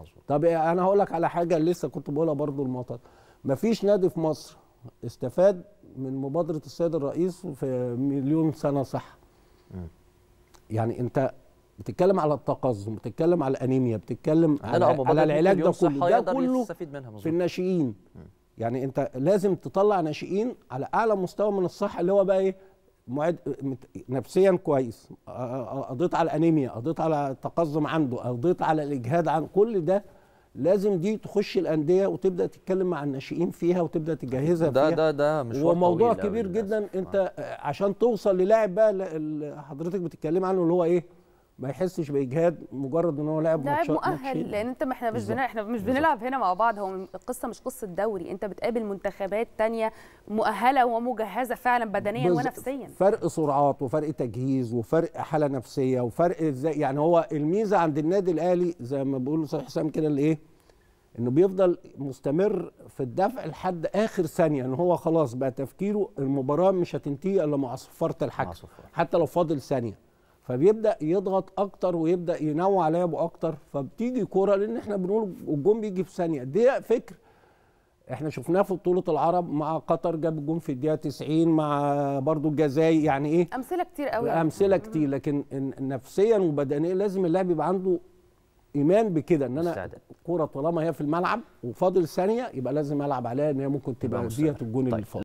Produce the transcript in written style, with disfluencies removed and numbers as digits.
طب انا هقول لك على حاجه لسه كنت بقولها برضو المعترض. مفيش نادي في مصر استفاد من مبادره السيد الرئيس في مليون سنه صح. يعني انت بتتكلم على التقزم، بتتكلم على الانيميا، بتتكلم على العلاج ده كله، ده كله في الناشئين. يعني انت لازم تطلع ناشئين على اعلى مستوى من الصحه، اللي هو بقى ايه، نفسيا كويس، قضيت على الانيميا، قضيت على التقزم عنده، قضيت على الاجهاد عن كل ده. لازم دي تخش الانديه وتبدا تتكلم مع الناشئين فيها وتبدا تجهزها فيها. ده مشوار وموضوع كبير جدا. انت عشان توصل للاعب بقى اللي حضرتك بتتكلم عنه، اللي هو ايه، ما يحسش باجهاد مجرد ان هو لاعب مؤهل. لان انت احنا مش بنلعب هنا مع بعض. هو القصه مش قصه دوري، انت بتقابل منتخبات تانية مؤهله ومجهزه فعلا بدنيا ونفسيا. فرق سرعات وفرق تجهيز وفرق حاله نفسيه وفرق ازاي. يعني هو الميزه عند النادي الاهلي زي ما بيقولوا صالح حسام كده، اللي ايه، انه بيفضل مستمر في الدفع لحد اخر ثانيه، ان هو خلاص بقى تفكيره المباراه مش هتنتهي الا مع صفاره الحكم حتى لو فاضل ثانيه، فبيبدا يضغط اكتر ويبدا ينوع لعبه اكتر، فبتيجي كوره. لان احنا بنقول الجون بيجي في ثانيه، دي فكر احنا شفناه في بطوله العرب مع قطر، جاب الجون في الدقيقه 90 مع برضو الجزائر. يعني ايه، امثله كتير قوي، امثله كتير. لكن نفسيا وبدنيا لازم اللاعب يبقى عنده ايمان بكده، ان انا الكوره طالما هي في الملعب وفاضل ثانيه يبقى لازم العب عليها، ان هي ممكن تبقى ديت الجون اللي فاضل.